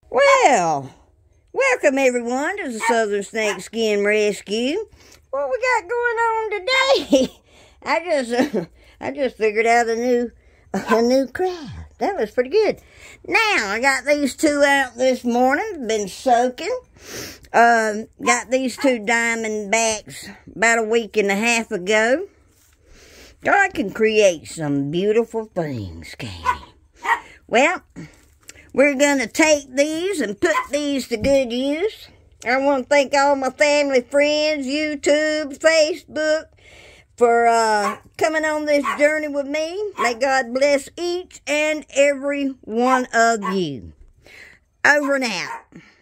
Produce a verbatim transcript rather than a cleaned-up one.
Well, welcome everyone to the Southern Snake Skin Rescue. What we got going on today? I just, uh, I just figured out a new, a new craft. That was pretty good. Now I got these two out this morning. Been soaking. Um, got these two Diamondbacks about a week and a half ago. I can create some beautiful things, Katie. Well, we're going to take these and put these to good use. I want to thank all my family, friends, YouTube, Facebook, for uh, coming on this journey with me. May God bless each and every one of you. Over and out.